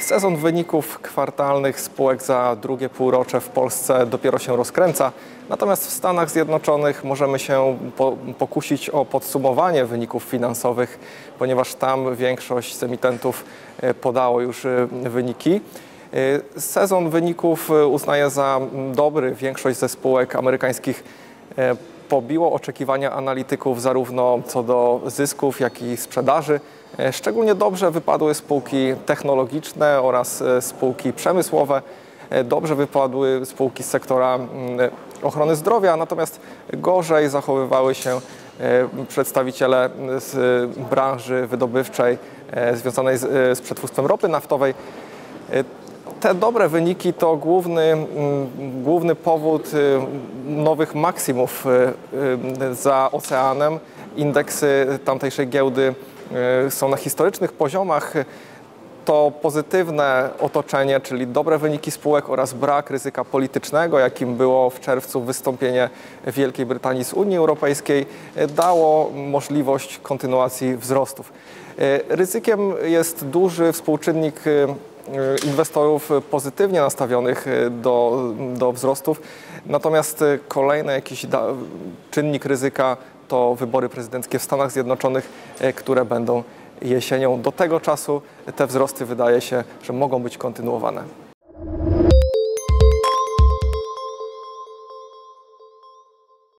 Sezon wyników kwartalnych spółek za drugie półrocze w Polsce dopiero się rozkręca, natomiast w Stanach Zjednoczonych możemy się pokusić o podsumowanie wyników finansowych, ponieważ tam większość z emitentów podało już wyniki. Sezon wyników uznaje za dobry. Większość ze spółek amerykańskich pobiło oczekiwania analityków zarówno co do zysków, jak i sprzedaży. Szczególnie dobrze wypadły spółki technologiczne oraz spółki przemysłowe. Dobrze wypadły spółki z sektora ochrony zdrowia, natomiast gorzej zachowywały się przedstawiciele z branży wydobywczej związanej z przetwórstwem ropy naftowej. Te dobre wyniki to główny powód nowych maksimów za oceanem. Indeksy tamtejszej giełdy są na historycznych poziomach. To pozytywne otoczenie, czyli dobre wyniki spółek oraz brak ryzyka politycznego, jakim było w czerwcu wystąpienie Wielkiej Brytanii z Unii Europejskiej, dało możliwość kontynuacji wzrostów. Ryzykiem jest duży współczynnik inwestorów pozytywnie nastawionych do wzrostów, natomiast kolejny jakiś czynnik ryzyka to wybory prezydenckie w Stanach Zjednoczonych, które będą jesienią. Do tego czasu te wzrosty wydaje się, że mogą być kontynuowane.